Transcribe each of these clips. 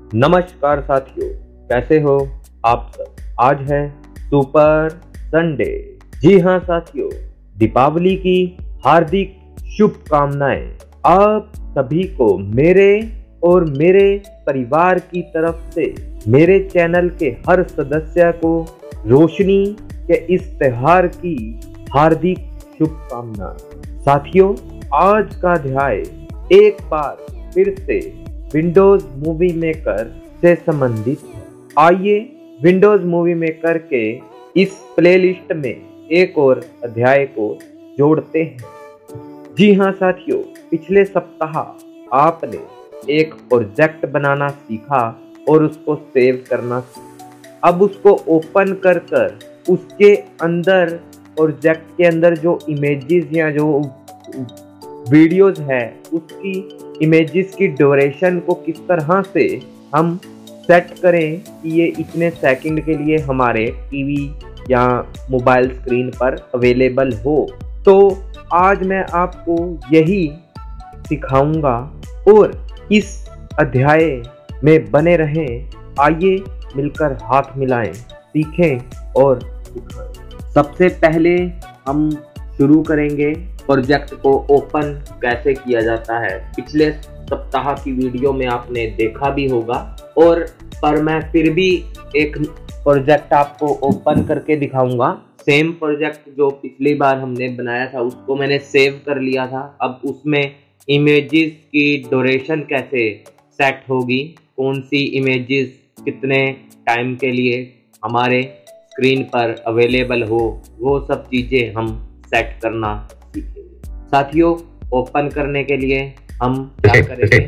नमस्कार साथियों, कैसे हो आप सब। आज है सुपर संडे। जी हाँ साथियों, दीपावली की हार्दिक शुभकामनाएं आप सभी को मेरे और मेरे परिवार की तरफ से। मेरे चैनल के हर सदस्य को रोशनी के इस त्योहार की हार्दिक शुभकामनाएं। साथियों, आज का अध्याय एक बार फिर से विंडोज मूवी मेकर से संबंधित है। आइए विंडोज मूवी मेकर के इस प्लेलिस्ट में एक और अध्याय को जोड़ते हैं। जी हाँ साथियों, पिछले सप्ताह आपने एक प्रोजेक्ट बनाना सीखा और उसको सेव करना सीखा। अब उसको ओपन कर उसके अंदर, प्रोजेक्ट के अंदर जो इमेजेस या जो वीडियोस है उसकी इमेजेस की ड्यूरेशन को किस तरह से हम सेट करें कि ये इतने सेकंड के लिए हमारे टीवी या मोबाइल स्क्रीन पर अवेलेबल हो। तो आज मैं आपको यही सिखाऊंगा और इस अध्याय में बने रहें। आइए मिलकर हाथ मिलाएं, सीखें और सिखाएं। सबसे पहले हम शुरू करेंगे प्रोजेक्ट को ओपन कैसे किया जाता है। पिछले सप्ताह की वीडियो में आपने देखा भी होगा, और पर मैं फिर भी एक प्रोजेक्ट आपको ओपन करके दिखाऊंगा। सेम प्रोजेक्ट जो पिछली बार हमने बनाया था उसको मैंने सेव कर लिया था। अब उसमें इमेजेस की ड्यूरेशन कैसे सेट होगी, कौन सी इमेजेस कितने टाइम के लिए हमारे स्क्रीन पर अवेलेबल हो, वो सब चीज़ें हम सेट करना सीखेंगे। साथियों, ओपन करने के लिए हम क्या करेंगे?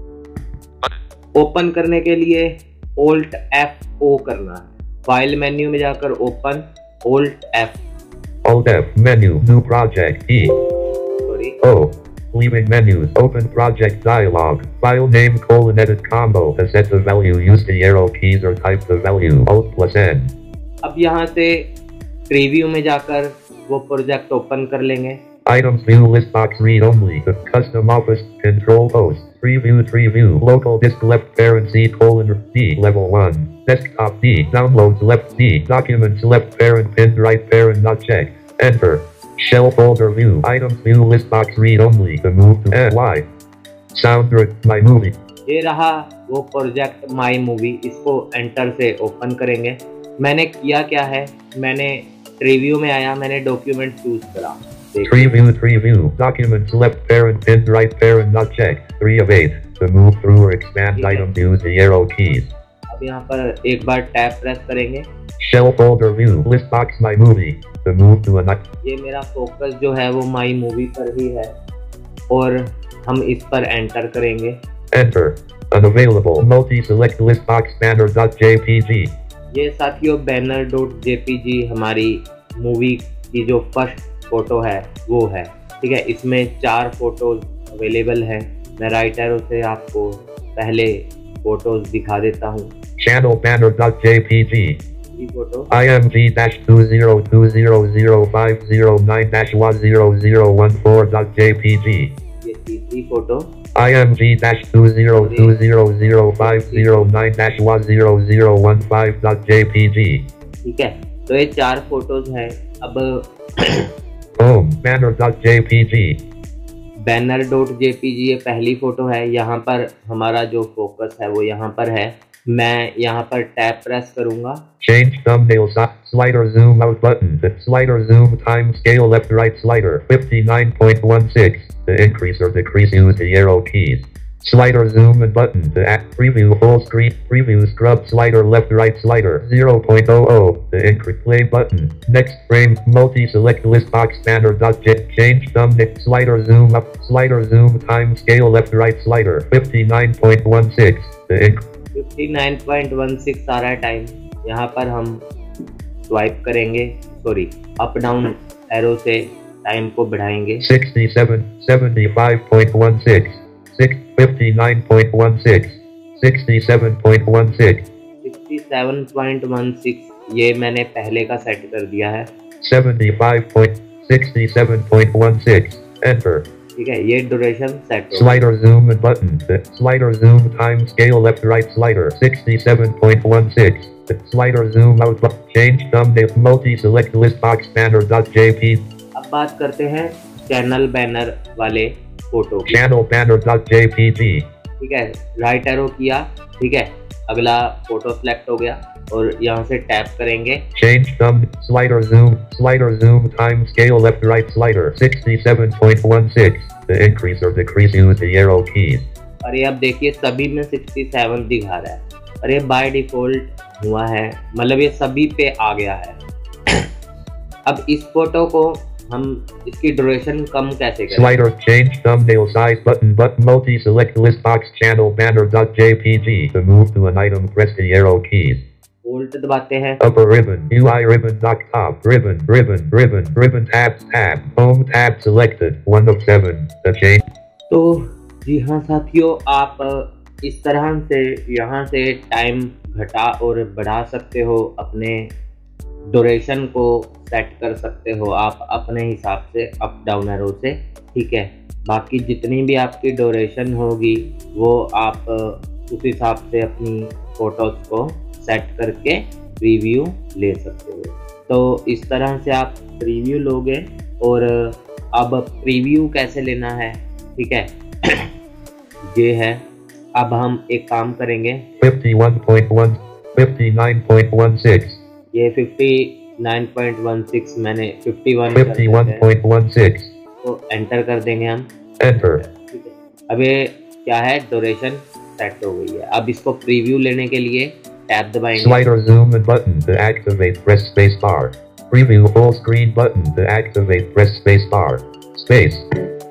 ओपन करने के लिए Alt F O करना है। फाइल मेन्यू में जाकर open, Alt F menu, new project, O, leaving menus, open project dialog, file name :edit combo, to set the value, use the arrow keys or type the value, Alt+N। अब यहाँ से preview में जाकर वो project open कर लेंगे। Items view list box read only, the custom office, control post, preview, local disk left parent C: D, level 1, desktop D, downloads left D, documents left parent pinned right parent not checked, enter, shell folder view, items view list box read only, to move to Y, soundtrack, my movie। ये रहा वो project my movie. इसको enter से open करेंगे। मैंने किया क्या है, मैंने प्रीव्यू में आया, मैंने डॉक्यूमेंट चूज करा। Preview, documents left parent pinned right parent not checked, 3 of 8, to move through or expand item, use the arrow keys। अब यहाँ पर एक बार टैब प्रेस करेंगे। Shell folder view, list box my movie, to move to a ये मेरा focus जो है वो माई मूवी पर ही है और हम इस पर एंटर करेंगे। Enter, unavailable, multi-select list box banner.jpg। ये साथियों banner.jpg हमारी मूवी की जो फर्स्ट फोटो है वो है। ठीक है, इसमें 4 फोटोज अवेलेबल हैं। मैं राइट एरो से आपको पहले फोटोज दिखा देता हूँ। Channel banner.jpg, ये फोटो img-20200509-100014.jpg। ये तीसरी फोटो img-20200509-100015.jpg। ठीक है, तो ये 4 फोटोज हैं। अब home banner.jpg, banner.jpg ये पहली फोटो है। यहाँ पर हमारा जो फोकस है वो यहाँ पर है। मैं यहाँ पर टैब प्रेस करूंगा। change thumbnail slider zoom out button, slider zoom time scale left right slider 59.16, to increase or decrease use the arrow keys, slider zoom and button to act, preview full screen, preview scrub slider left right slider 0.00, to increase play button, next frame multi-select list box banner.j, change thumbnail slider zoom up, slider zoom time scale left right slider 59.16, to increase 59.16 आ रहा है time. यहाँ पर हम swipe करेंगे, up down arrow से time को बढ़ाएंगे। 67, 75.16, 59.16, 67.16, 67.16 ये मैंने पहले का सेट कर दिया है। 75.67.16, enter। ठीक है, ये ड्यूरेशन सेट हो। Slider zoom and button. The slider zoom time scale left right slider 67.16. The slider zoom out change thumbnail multi select list box banner.jp. अब बात करते हैं चैनल बैनर वाले फोटो की। Channel banner.jpg. ठीक है, राइट एरो किया, ठीक है, अगला फोटो सिलेक्ट हो गया और यहाँ से टैप करेंगे। Change thumb slider zoom time scale left right slider 67.16. To increase or decrease use the arrow keys. और ये अब देखिए सभी में 67 दिखा रहा है और ये बाय डिफॉल्ट हुआ है, मतलब ये सभी पे आ गया है। अब इस फोटो को हम इसकी ड्यूरेशन कम कैसे करें? Slider change thumbnail size button multi select list box channel banner.jpg. To move to an item press the arrow keys. Alt दबाते हैं। Upper ribbon UI ribbon top ribbon tab home tab selected 1 of 7. The change. तो जी हाँ साथियों, आप इस तरह से यहाँ से टाइम घटा और बढ़ा सकते हो, अपने ड्यूरेशन को सेट कर सकते हो आप अपने हिसाब से अप डाउन एरो से, ठीक है। बाकी जितनी भी आपकी ड्यूरेशन होगी वो आप उस हिसाब से अपनी फोटोज को सेट करके प्रीव्यू ले सकते हो। तो इस तरह से आप प्रीव्यू लोगे। और अब प्रीव्यू कैसे लेना है, ठीक है, ये है। अब हम एक काम करेंगे, 51.1 59.16. ये 59.16 मैंने 51.16. तो एंटर कर देंगे हम। Enter. ठीक है, अब ये क्या है, ड्यूरेशन सेट हो गई है। अब इसको प्रीव्यू लेने के लिए टैब दबाएंगे। Slider zoom and button to activate press space bar. Preview full screen button to activate press space bar. Space.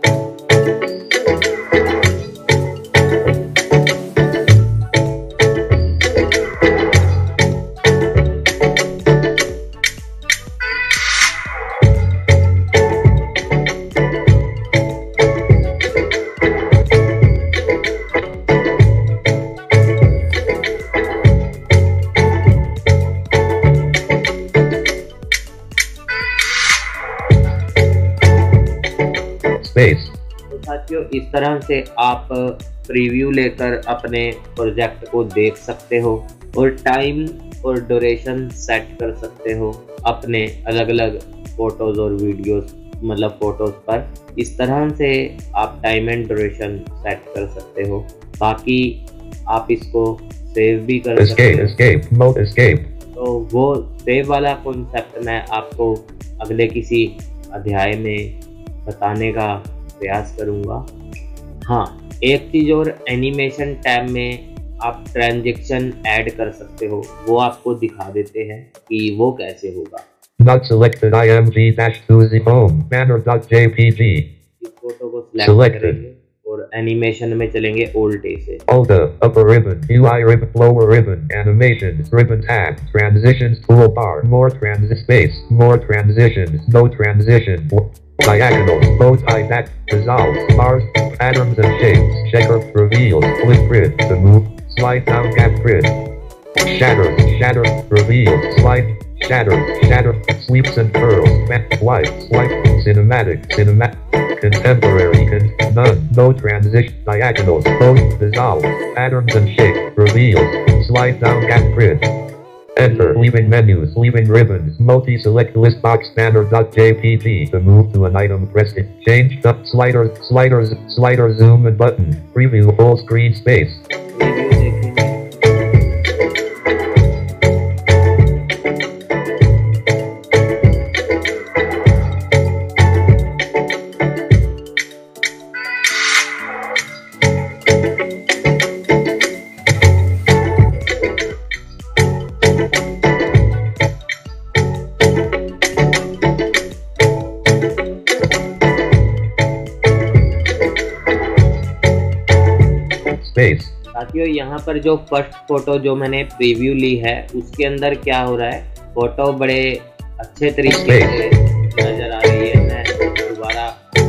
तो साथियों, इस तरह से आप प्रीव्यू लेकर अपने प्रोजेक्ट को देख सकते हो और टाइम और ड्यूरेशन सेट कर सकते हो अपने अलग अलग फोटोज और वीडियोस, मतलब फोटोज पर। इस तरह से आप टाइम एंड ड्यूरेशन सेट कर सकते हो। बाकी आप इसको सेव भी कर सकते हो। तो वो सेव वाला कॉन्सेप्ट मैं आपको अगले किसी अध्याय में बताने का प्रयास करूंगा। हाँ, एक चीज और, एनिमेशन टैब में आप ट्रांजैक्शन ऐड कर सकते हो, वो आपको दिखा देते हैं कि वो कैसे होगा। Not selected img-2z home banner.jpg. इस फोटो को सिलेक्ट करेंगे और एनिमेशन में चलेंगे Alt A से। Alt upper ribbon UI ribbon lower ribbon animations ribbon tab transitions toolbar more transit space more transitions no transition diagonals bow tie back dissolve bars patterns and shapes checker reveals flip grid to move slide down gap grid shatter reveals slide shatter sweeps and curls swipe cinematic contemporary none no transition diagonals both dissolve patterns and shape reveals slide down gap grid. Enter leaving menus leaving ribbons multi select list box banner.jpg. To move to an item press it change the slider zoom and button preview full screen space. साथियों, यहाँ पर जो first photo जो मैंने preview ली है उसके अंदर क्या हो रहा है, फोटो बड़े अच्छे तरीके से नजर आ रही है। मैं दोबारा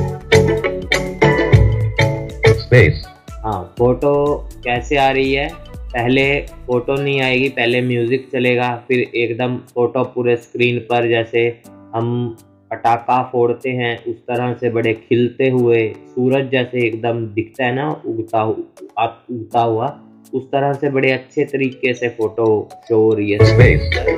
हाँ, फोटो कैसे आ रही है, पहले फोटो नहीं आएगी, पहले म्यूजिक चलेगा, फिर एकदम फोटो पूरे स्क्रीन पर जैसे हम पटाखा फोड़ते हैं उस तरह से बड़े खिलते हुए सूरज जैसे एकदम दिखता है ना, उगता हुआ, उस तरह से बड़े अच्छे तरीके से फोटो शो हो रही है।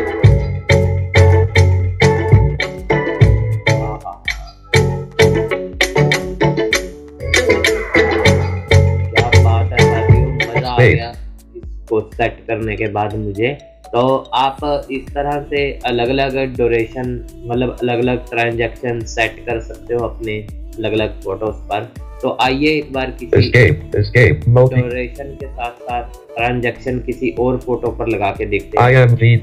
क्या बात है साथियों, मजा आ गया इसको सेट करने के बाद मुझे। तो आप इस तरह से अलग अलग ड्यूरेशन, मतलब अलग अलग ट्रांजैक्शन सेट कर सकते हो अपने अलग अलग फोटोज पर। तो आइए एक बार किसी ड्यूरेशन के साथ साथ ट्रांजैक्शन किसी और फोटो पर लगा के देखते हैं।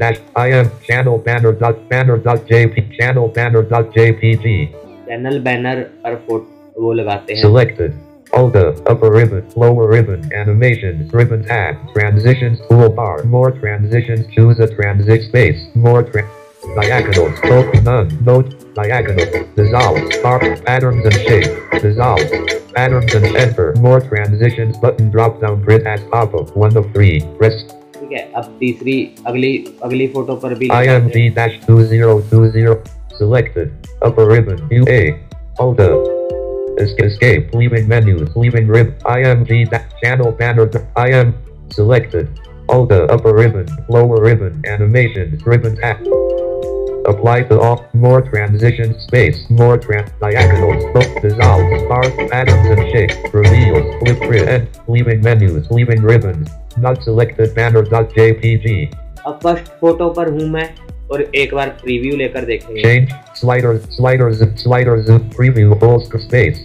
चैनल बैनर पर फोटो वो लगाते हैं। Selected. Alt, upper ribbon, lower ribbon, animations, ribbon tab, transitions, toolbar, more transitions, choose a transit space, more diagonals, none, note, diagonal, dissolve, spark, patterns and shape, dissolve, patterns and center, more transitions, button drop down grid as pop-up, 1 of 3, press. ठीक है, अब तीसरी अगली photo पर भी IMG-2020, selected, upper ribbon, UA, Alt, escape, leaving menus, leaving rib, IMG, channel banner, IM, selected, Alt, upper ribbon, lower ribbon, animations, ribbon tab, apply to all, more transitions, space, more diagonals, dissolve, spark, patterns and shape, reveals, flip grid, end, leaving menus, leaving ribbons, not selected banner.jpg. अब first photo पर हूँ मैं और एक बार preview लेकर देखेंगे। Change, slider, zoom, preview, full space.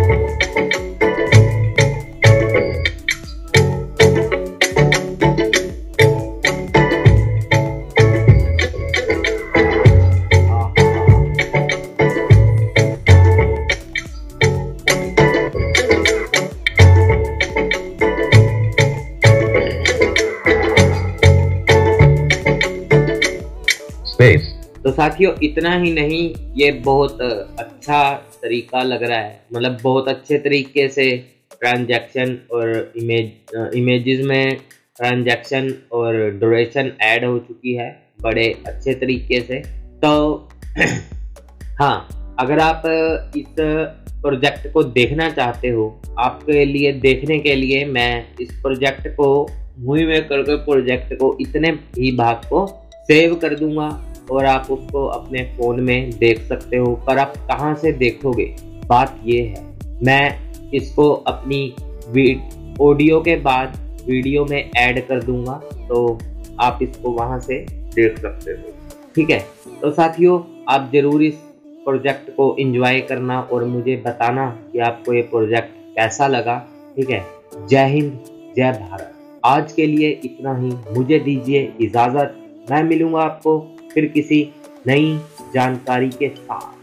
तो साथियों इतना ही नहीं, ये बहुत अच्छा तरीका लग रहा है, मतलब बहुत अच्छे तरीके से ट्रांजैक्शन और इमेजेस में ट्रांजैक्शन और ड्यूरेशन ऐड हो चुकी है बड़े अच्छे तरीके से। तो हाँ, अगर आप इस प्रोजेक्ट को देखना चाहते हो, आपके लिए देखने के लिए मैं इस प्रोजेक्ट को मूवी मेकर के प्रोजेक्ट को इतने ही भाग को सेव कर दूंगा और आप उसको अपने फ़ोन में देख सकते हो। पर आप कहाँ से देखोगे, बात ये है, मैं इसको अपनी ऑडियो के बाद वीडियो में ऐड कर दूंगा, तो आप इसको वहाँ से देख सकते हो। ठीक है, तो साथियों आप ज़रूर इस प्रोजेक्ट को एंजॉय करना और मुझे बताना कि आपको ये प्रोजेक्ट कैसा लगा। ठीक है, जय हिंद, जय भारत। आज के लिए इतना ही, मुझे दीजिए इजाज़त। मैं मिलूंगा आपको फिर किसी नई जानकारी के साथ।